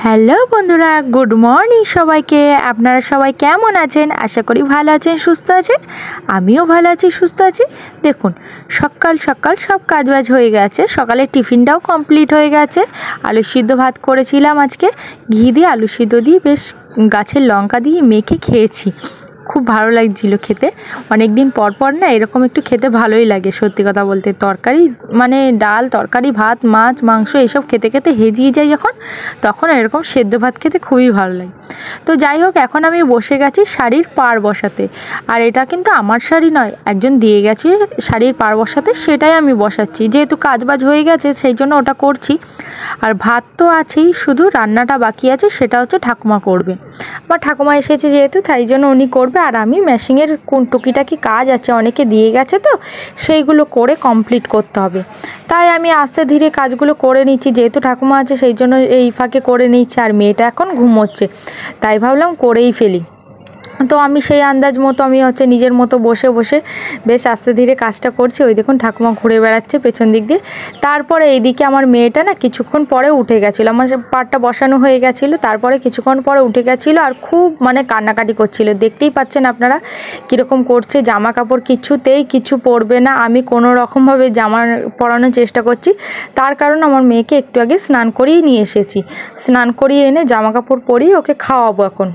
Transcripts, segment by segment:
Hello বন্ধুরা, good morning সবাইকে। আপনারা সবাই কেমন আছেন? আশা করি ভালো আছেন, সুস্থ আছেন। আমিও ভালো আছি, সুস্থ আছি। দেখুন, সকাল সকাল সব কাজবাজ হয়ে গেছে। সকালে টিফিনটাও কমপ্লিট হয়ে গেছে। আলু সিদ্ধ ভাত করেছিলাম আজকে, ঘি দিয়ে আলু সিদ্ধ দিয়ে বেশ গাছের লঙ্কা দিয়ে মেখে খেয়েছি। খুব ভালো লাগছিল খেতে। অনেক দিন পর পর না এরকম একটু খেতে ভালোই লাগে, সত্যি কথা বলতে। তরকারি মানে ডাল তরকারি ভাত মাছ মাংস এসব খেতে খেতে হেজিয়ে যায় যখন, তখন এরকম সেদ্ধ ভাত খেতে খুবই ভালো লাগে। তো যাই হোক, এখন আমি বসে গেছি শাড়ির পাড় বসাতে। আর এটা কিন্তু আমার শাড়ি নয়, একজন দিয়ে গেছে শাড়ির পাড় বসাতে, সেটাই আমি বসাচ্ছি। যেহেতু কাজবাজ হয়ে গেছে সেই জন্য ওটা করছি। আর ভাত তো আছেই, শুধু রান্নাটা বাকি আছে, সেটা হচ্ছে ঠাকুমা করবে। আমার ঠাকুমা এসেছে যেহেতু, তাই জন্য উনি করবে। আর আমি মেশিনের কোন টুকিটাকি কাজ আছে, অনেকে দিয়ে গেছে তো সেইগুলো করে কমপ্লিট করতে হবে। তাই আমি আস্তে ধীরে কাজগুলো করে নিচ্ছি, যেহেতু ঠাকুমা আছে সেই জন্য এই ফাঁকে করে নিচ্ছি। আর মেয়েটা এখন ঘুমোচ্ছে, তাই ভাবলাম করেই ফেলি। তো আমি সেই আন্দাজ মতো আমি নিজের মতো বসে বসে বেশ আস্তে ধীরে কাজটা করছি। ওই দেখুন ঠাকুমা ঘুরে বেড়াচ্ছে পেছন দিক দিয়ে। তারপরে এইদিকে আমার মেয়েটা না কিছুক্ষণ পরে উঠে গেছিলো, আমার পাটটা বসানো হয়ে গেছিলো, তারপরে কিছুক্ষণ পরে উঠে গেছিলো। আর খুব কান্নাকাটি করছিল, দেখতেই পাচ্ছেন আপনারা কীরকম করছে। জামা কাপড় কিছুতেই কিছু পরবে না। আমি কোনো রকমভাবে জামা পরানোর চেষ্টা করছি, তার কারণ আমার মেয়েকে একটু আগে স্নান করিয়ে নিয়ে এসেছি। স্নান করিয়ে এনে জামা কাপড় পরিয়ে ওকে খাওয়াবো এখন।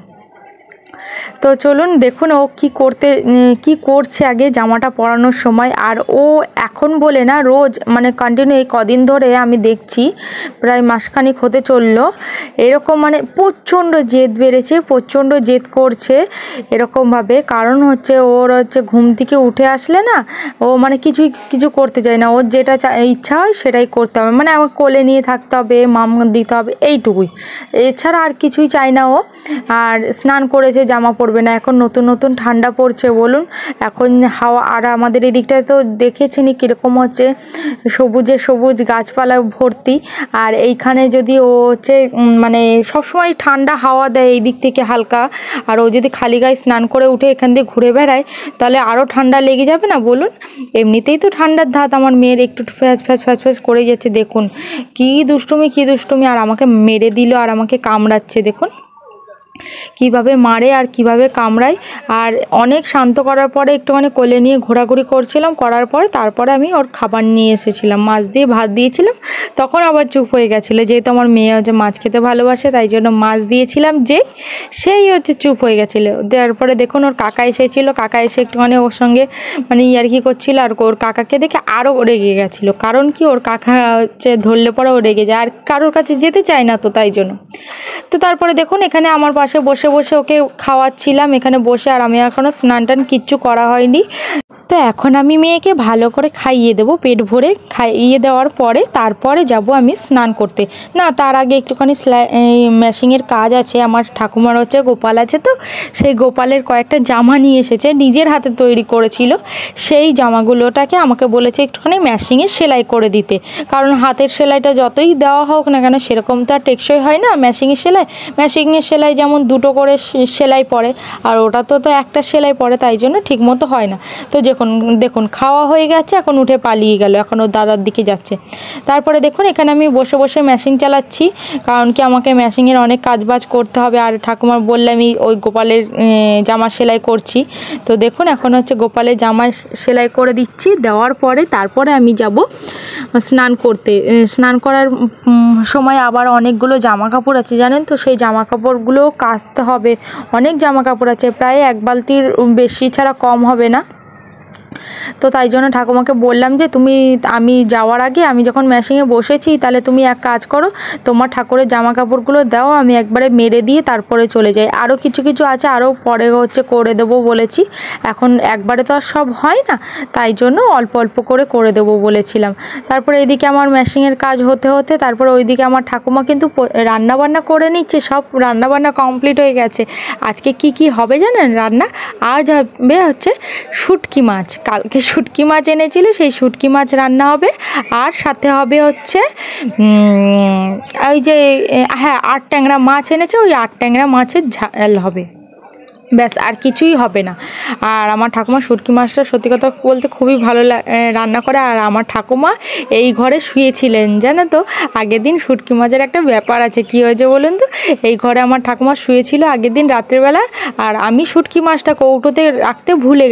তো চলুন দেখুন ও কি করছে আগে জামাটা পরানোর সময়। আর ও এখন বলে না, রোজ কন্টিনিউ এই কদিন ধরে আমি দেখছি, প্রায় মাসখানেক হতে চললো, এরকম প্রচণ্ড জেদ বেড়েছে, প্রচণ্ড জেদ করছে এরকমভাবে। কারণ ওর ঘুম থেকে উঠে আসলে না ও কিছু করতে চায় না। ওর যেটা ইচ্ছা হয় সেটাই করতে হবে, আমার কোলে নিয়ে থাকতে হবে, মাম দিতে হবে, এইটুকুই। এছাড়া আর কিছুই চায় না ও। আর স্নান করেছে, জামা পরবে না। এখন নতুন নতুন ঠান্ডা পড়ছে বলুন, এখন হাওয়া। আর আমাদের এই দিকটায় তো দেখেছেনই কীরকম সবুজে সবুজ গাছপালা ভর্তি। আর এইখানে যদি ও সবসময় ঠান্ডা হাওয়া দেয় এই দিক থেকে হালকা, আর ও যদি খালি গায়ে স্নান করে উঠে এখান দিয়ে ঘুরে বেড়ায়, তাহলে আরও ঠান্ডা লেগে যাবে না বলুন। এমনিতেই তো ঠান্ডার ধাত আমার মেয়ের, একটু ফ্যাচ ফ্যাচ ফ্যাচ ফ্যাচ করে যাচ্ছে। দেখুন কী দুষ্টুমি। আর আমাকে মেরে দিল, আর আমাকে কামড়াচ্ছে। দেখুন কিভাবে মারে আর কিভাবে কামড়ায়। আর অনেক শান্ত করার পরে একটুখানি কোলে নিয়ে ঘোরাঘুরি করছিলাম, করার পরে তারপরে আমি ওর খাবার নিয়ে এসেছিলাম, মাছ দিয়ে ভাত দিয়েছিলাম। তখন আবার চুপ হয়ে গেছিলো, যেহেতু আমার মেয়ে মাছ খেতে ভালোবাসে, তাই জন্য মাছ দিয়েছিলাম, সেই চুপ হয়ে গেছিলো। দেওয়ার পরে দেখুন ওর কাকা এসেছিলো, কাকা এসে একটুখানি ওর সঙ্গে ইয়ার্কি করছিলো। আর ওর কাকাকে দেখে আরও রেগে গেছিলো, কারণ কি ওর কাকা ধরলে পরে ও রেগে যায়, আর কারোর কাছে যেতে চায় না, তো তাই জন্য। তো তারপরে দেখুন এখানে আমার পাশে বসে বসে ওকে খাওয়াচ্ছিলাম এখানে বসে। আর আমি এখনও স্নান টান কিচ্ছু করা হয়নি। তো এখন আমি মেয়েকে ভালো করে খাইয়ে দেবো, পেট ভরে খাইয়ে দেওয়ার পরে তারপরে যাব আমি স্নান করতে। না, তার আগে একটুখানি ম্যাশিংয়ের কাজ আছে। আমার ঠাকুমার গোপাল আছে, তো সেই গোপালের কয়েকটা জামা নিয়ে এসেছে, নিজের হাতে তৈরি করেছিল। সেই জামাগুলোটাকে আমাকে বলেছে একটুখানি ম্যাশিংয়ে সেলাই করে দিতে, কারণ হাতের সেলাইটা যতই দেওয়া হোক না কেন সেরকম তো আর টেকসই হয় না। ম্যাশিংয়ের সেলাই যেমন দুটো করে সেলাই পড়ে, আর ওটা তো একটা সেলাই পড়ে, তাই জন্য ঠিকমতো হয় না। তো দেখুন খাওয়া হয়ে গেছে, এখন উঠে পালিয়ে গেল, এখন ওর দাদার দিকে যাচ্ছে। তারপরে দেখুন এখানে আমি বসে বসে মেশিন চালাচ্ছি, কারণ কি আমাকে মেশিনের অনেক কাজবাজ করতে হবে। আর ঠাকুমার বললে আমি ওই গোপালের জামা সেলাই করছি। তো দেখুন এখন গোপালের জামা সেলাই করে দিচ্ছি, দেওয়ার পরে তারপরে আমি যাব স্নান করতে। স্নান করার সময় আবার অনেকগুলো জামা কাপড় আছে জানেন তো, সেই জামা কাপড়গুলোও কাচতে হবে। অনেক জামা কাপড় আছে, প্রায় এক বালতির বেশি ছাড়া কম হবে না। তো তাই জন্য ঠাকুমাকে বললাম যে আমি যাওয়ার আগে, আমি যখন মেশিনে বসেছি, তাহলে তুমি এক কাজ করো, তোমার ঠাকুরের জামা কাপড়গুলো দাও, আমি একবারে মেরে দিয়ে তারপরে চলে যাই। আরও কিছু আছে, আরও পরে করে দেবো বলেছি। এখন একবারে তো আর সব হয় না, তাই জন্য অল্প অল্প করে দেবো বলেছিলাম। তারপরে এইদিকে আমার মেশিনের কাজ হতে হতে তারপরে ওইদিকে আমার ঠাকুমা কিন্তু রান্নাবান্না করে নিচ্ছে, সব রান্নাবান্না কমপ্লিট হয়ে গেছে। আজকে কি হবে জানেন রান্না? আজ হবে শুটকি মাছ। কালকে শুটকি মাছ এনেছিল, সেই শুটকি মাছ রান্না হবে। আর সাথে হবে ওই যে আট ট্যাংরা মাছ এনেছে, ওই আট ট্যাংরা মাছের ঝাল হবে। ব্যাস আর কিছুই হবে না। আর আমার ঠাকুমা শুটকি মাছটা সত্যি কথা বলতে খুবই ভালো রান্না করে। আর আমার ঠাকুমা এই ঘরে শুয়েছিলেন, জানো তো। আগের দিন শুটকি মাছের একটা ব্যাপার আছে, কি হয়েছে বলুন তো। এই ঘরে আমার ঠাকুমা শুয়েছিল আগের দিন রাত্রেবেলা, আর আমি শুটকি মাছটা কৌটোতে রাখতে ভুলে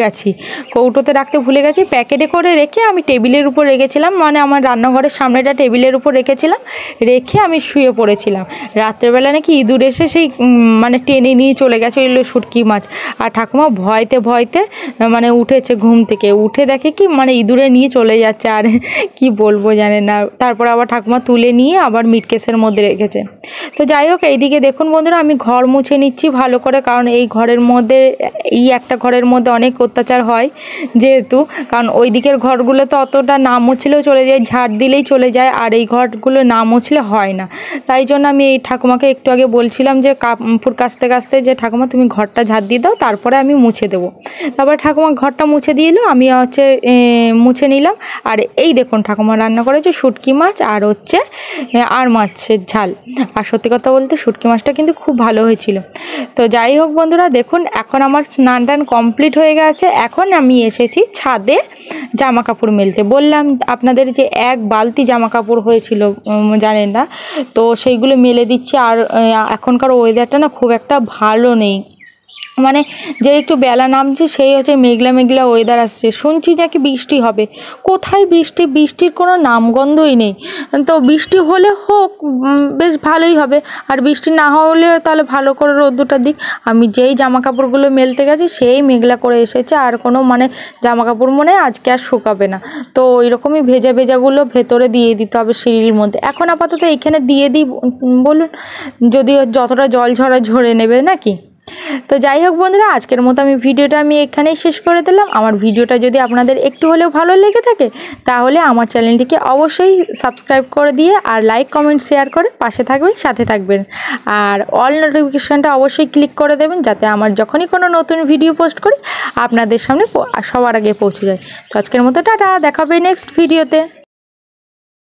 গেছি। প্যাকেটে করে রেখে আমি টেবিলের উপর রেখেছিলাম, মানে আমার রান্নাঘরের সামনেটা টেবিলের উপর রেখে আমি শুয়ে পড়েছিলাম। রাত্রেবেলা নাকি ইঁদুর এসে সেই মানে টেনে নিয়ে চলে গেছে ওইগুলো শুটকি মাছ। আর ঠাকুমা ভয়তে মানে উঠেছে, ঘুম থেকে উঠে দেখে কি মানে ইঁদুরে নিয়ে চলে যাচ্ছে। আর কি বলবো জানেন না। তারপর আবার ঠাকুমা তুলে নিয়ে আবার মিটকেসের মধ্যে রেখেছে। তো যাই হোক, এইদিকে দেখুন বন্ধুরা, আমি ঘর মুছে নিচ্ছি ভালো করে, কারণ এই একটা ঘরের মধ্যে অনেক অত্যাচার হয় যেহেতু, কারণ ওই দিকের ঘরগুলো তো অতটা না মুছলেও চলে যায়, ঝাড় দিলেই চলে যায়, আর এই ঘরগুলো না মুছলে হয় না। তাই জন্য আমি এই ঠাকুমাকে একটু আগে বলছিলাম যে কাপড় কাচতে যে ঠাকুমা তুমি ঘরটা ঝাড় দিয়ে দাও, তারপরে আমি মুছে দেবো। তারপরে ঠাকুমা ঘরটা মুছে দিয়ে এলো, আমি মুছে নিলাম। আর এই দেখুন ঠাকুমা রান্না করেছে শুটকি মাছ আর আর মাছের ঝাল। আর সত্যি কথা বলতে শুটকি মাছটা কিন্তু খুব ভালো হয়েছিল। তো যাই হোক বন্ধুরা, দেখুন এখন আমার স্নান টান কমপ্লিট হয়ে গেছে। এখন আমি এসেছি ছাদে জামা কাপড় মেলতে। বললাম আপনাদের যে এক বালতি জামা কাপড় হয়েছিল, জানেন না, তো সেইগুলো মেলে দিচ্ছি। আর এখনকার ওয়েদারটা না খুব একটা ভালো নেই, মানে যে একটু বেলা নামছে সেই মেঘলা ওয়েদার আসছে। শুনছি নাকি বৃষ্টি হবে, কোথায় বৃষ্টির কোনো নামগন্ধই নেই। তো বৃষ্টি হলে হোক, বেশ ভালোই হবে। আর বৃষ্টি না হলে তাহলে ভালো করে রোদ্দুরটা দিক। আমি যেই জামা কাপড়গুলো মেলতে গেছি সেই মেঘলা করে এসেছে, আর কোনো মানে জামা কাপড় মনে হয় আজকে আর শুকাবে না। তো ওইরকমই ভেজাগুলো ভেতরে দিয়ে দিতে হবে সিঁড়ির মধ্যে। এখন আপাতত এইখানে দিয়ে দিই, বলুন, যদি যতটা জল ঝরে নেবে নাকি। তো যাই হোক বন্ধুরা, আজকের মতো ভিডিওটা আমি এখানেই শেষ করে দিলাম। আমার ভিডিওটা যদি আপনাদের একটু হলেও ভালো লেগে থাকে তাহলে আমার চ্যানেলটিকে অবশ্যই সাবস্ক্রাইব করে দিয়ে আর লাইক কমেন্ট শেয়ার করে পাশে থাকবেন, সাথে থাকবেন। আর অল নোটিফিকেশানটা অবশ্যই ক্লিক করে দেবেন, যাতে আমার যখনই কোনো নতুন ভিডিও পোস্ট করি আপনাদের সামনে সবার আগে পৌঁছে যায়। তো আজকের মতো টাটা, দেখা হবে নেক্সট ভিডিওতে।